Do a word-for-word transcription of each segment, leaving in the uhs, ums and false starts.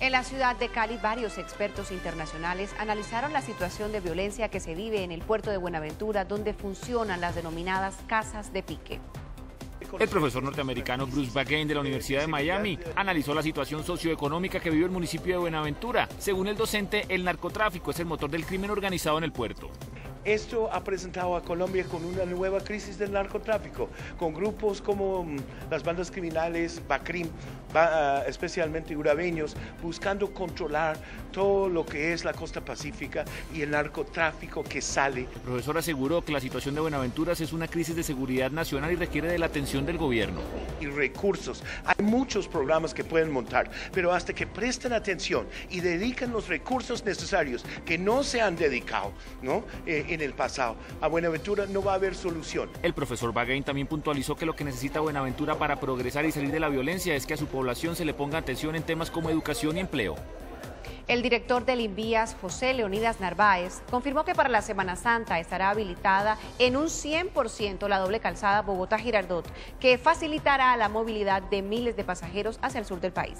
En la ciudad de Cali, varios expertos internacionales analizaron la situación de violencia que se vive en el puerto de Buenaventura, donde funcionan las denominadas casas de pique. El profesor norteamericano Bruce Bagain de la Universidad de Miami analizó la situación socioeconómica que vive el municipio de Buenaventura. Según el docente, el narcotráfico es el motor del crimen organizado en el puerto. Esto ha presentado a Colombia con una nueva crisis del narcotráfico, con grupos como um, las bandas criminales, Bacrim, ba, uh, especialmente urabeños, buscando controlar todo lo que es la costa pacífica y el narcotráfico que sale. El profesor aseguró que la situación de Buenaventura es una crisis de seguridad nacional y requiere de la atención del gobierno. Y recursos. Hay muchos programas que pueden montar, pero hasta que presten atención y dediquen los recursos necesarios que no se han dedicado, ¿no? Eh, en el pasado, a Buenaventura no va a haber solución. El profesor Bagain también puntualizó que lo que necesita Buenaventura para progresar y salir de la violencia es que a su población se le ponga atención en temas como educación y empleo. El director del Invías, José Leonidas Narváez, confirmó que para la Semana Santa estará habilitada en un cien por ciento la doble calzada Bogotá-Girardot, que facilitará la movilidad de miles de pasajeros hacia el sur del país.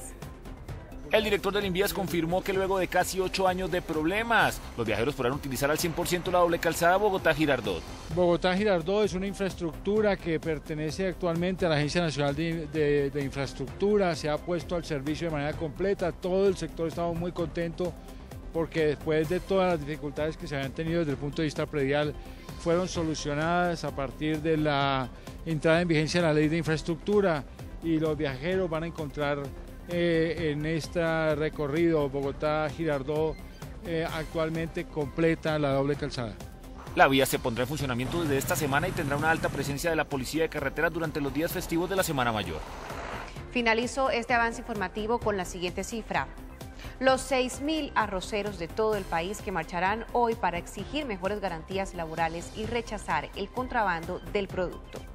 El director del Invías confirmó que luego de casi ocho años de problemas, los viajeros podrán utilizar al cien por ciento la doble calzada Bogotá-Girardot. Bogotá-Girardot es una infraestructura que pertenece actualmente a la Agencia Nacional de, de, de Infraestructura, se ha puesto al servicio de manera completa, todo el sector estaba muy contento porque después de todas las dificultades que se habían tenido desde el punto de vista predial, fueron solucionadas a partir de la entrada en vigencia de la Ley de Infraestructura y los viajeros van a encontrar Eh, en este recorrido Bogotá-Girardot eh, actualmente completa la doble calzada. La vía se pondrá en funcionamiento desde esta semana y tendrá una alta presencia de la Policía de Carreteras durante los días festivos de la Semana Mayor. Finalizo este avance informativo con la siguiente cifra. Los seis mil arroceros de todo el país que marcharán hoy para exigir mejores garantías laborales y rechazar el contrabando del producto.